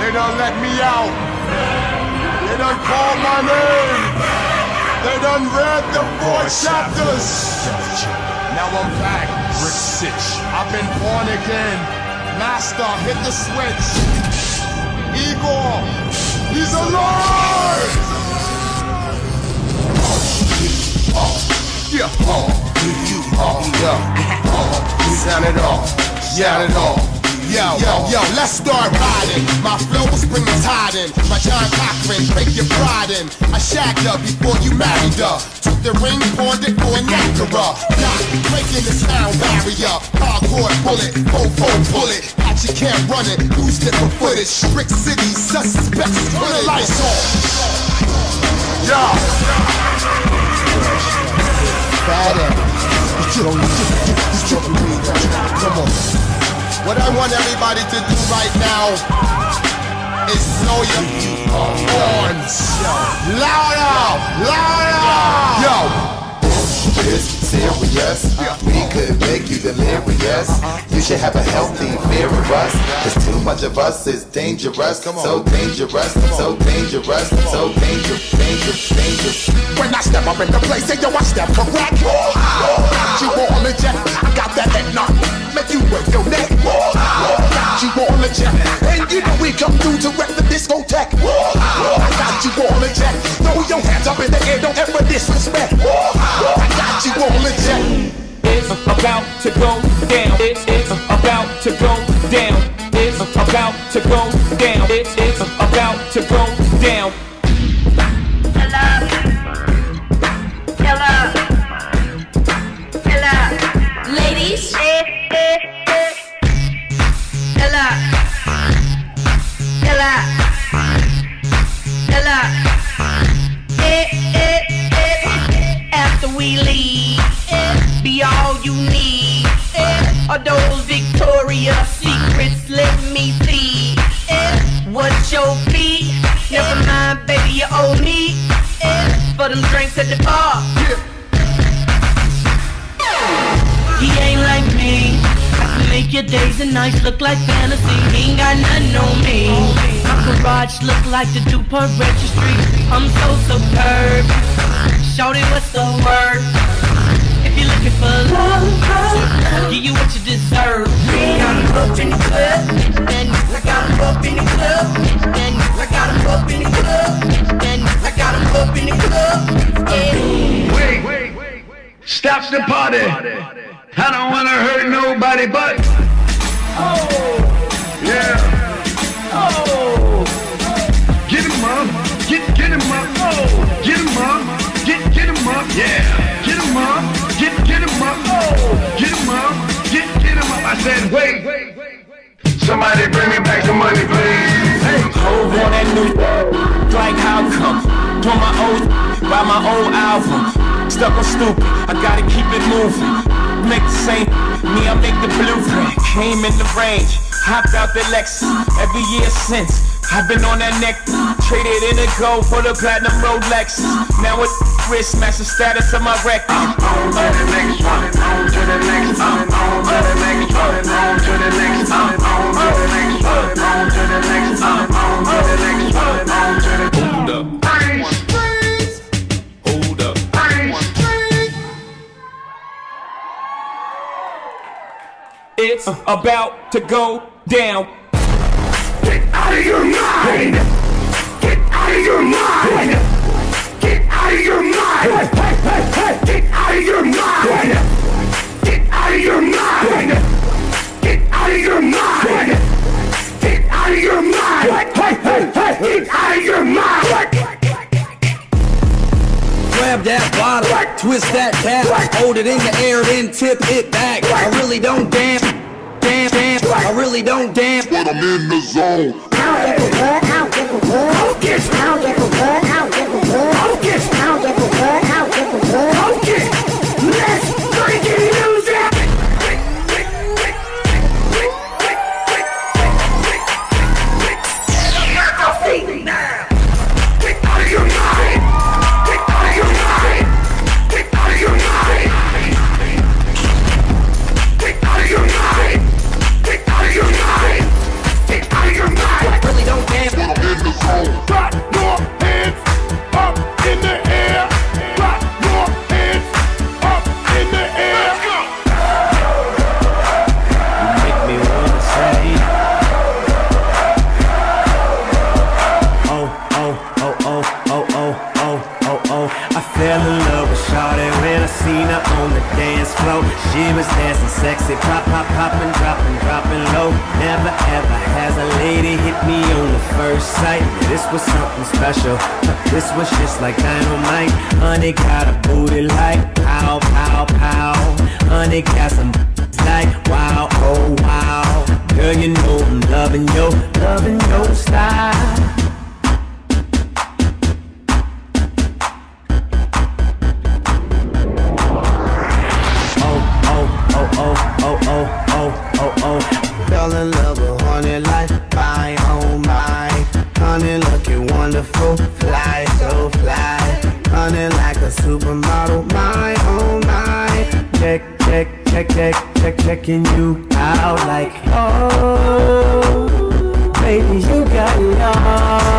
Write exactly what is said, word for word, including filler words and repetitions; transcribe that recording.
They done let me out. They done called my name. They done read the four chapters. Now I'm back. I've been born again. Master, hit the switch. Igor, he's alive! Yeah, oh, oh, yo, sound it off, sound it off. Yo, yo, yo, let's start riding. My flow will bring the tide in. My John Cochran, break your pride in. I shagged her before you married her. Took the ring, pawned it for an actora. Not breaking the sound barrier. Hardcore bullet, fofo bullet. Catch you can't run it. Lose it for footage. Brick City, suspects. Turn the lights off. Yo. Bad Come on. What I want everybody to do right now is blow your horns. Louder! Louder! Yo! This serious, we could make you delirious. You should have a healthy fear of us, cause too much of us is dangerous. So dangerous, so dangerous, so dangerous, dangerous, dangerous. When I step up in the place, say yo, I step correct. Got you all in check, I got that head knock. Make you work your neck. Got you all in check, and you know we come through to wreck the discotheque. I got you all in check. Throw your hands up in the air, don't ever disrespect. I got you all in check. It's about to go down. It's, it's about to go down. It's about to go down. It's, it's about to go down. Hello. Hello. Hello. Ladies. Hello. Hello. Hello. After we leave, be all you need. Are those Victoria's Secrets? Let me see. What's your fee? Never mind, baby, you owe me for them drinks at the bar. He ain't like me. I can make your days and nights look like fantasy. He ain't got nothing on me. My garage look like the DuPont registry. I'm so superb. Shorty, what's the word? If you're looking for love, I'll give you what you deserve. I got him up in the club, and I got him up in the club, and I got him up in the club, and I got him up in the club. Yeah. Wait, wait, wait, stop the party. I don't wanna hurt nobody but. Oh, yeah. Oh, get him up, get get him up. Oh, get him up. Get, get him up, yeah. Get him up, get, get him up, oh. Get him up, get, get him up. I said, wait, wait, wait. Somebody bring me back some money, please. Hey, Hov on that new, like how come? Doing my old, by my old album. Stuck on stupid, I gotta keep it moving. Make the same, me, I make the blueprint. Came in the range, hopped out the Lexus. Every year since, I've been on that neck, traded in the gold for the platinum Rolex. Now it's wrist match the status of my record. I'm on to the next one, on to the next one, on to the next one, on to the next one, on to the next one, on to the next one, on to the next one, on to the next one. Hold up. Freeze, freeze. Hold up. Freeze, freeze. It's about to go down. Get out of your mind! Get out of your mind! Get out of your mind! Hey, hey, hey, get out of your mind! Get out of your mind! Get out of your mind! Get out of your mind! Hey, hey, hey, get out of your mind! Grab that bottle, twist that cap, hold it in the air, then tip it back. I really don't dance. Damn, damn, I really don't dance, but I'm in the zone. I'll get the blood, I'll get the blood, I'll get the blood, I'll get the blood, I'll get the blood, I'll get the blood, I'll get the blood, I'll get. Let's drink and lose it. Get up off your feet now. Get out of your mind. Get out of your mind. Get out of your mind. Get out of your mind. Get out of your mind! Get out of your mind! Really don't Clap your hands up in the air. Clap your hands up in the air. You make me wanna say, oh, oh, oh, oh, oh, oh, oh, oh, oh. I fell in love with Shawty when I seen her on the dance floor. She was dancing sexy, pop, pop, poppin', dropping, dropping low. Never ever has a lady hit me on the first sight. This was something special. This was just like dynamite. Honey got a booty like pow, pow, pow. Honey got some like wow, oh wow. Girl, you know I'm loving your, loving your style. Fell in love with honey like my, oh my. Honey looking wonderful, fly, so fly. Honey like a supermodel, my, oh my. Check, check, check, check, check, checking you out like, oh, baby, you got it all.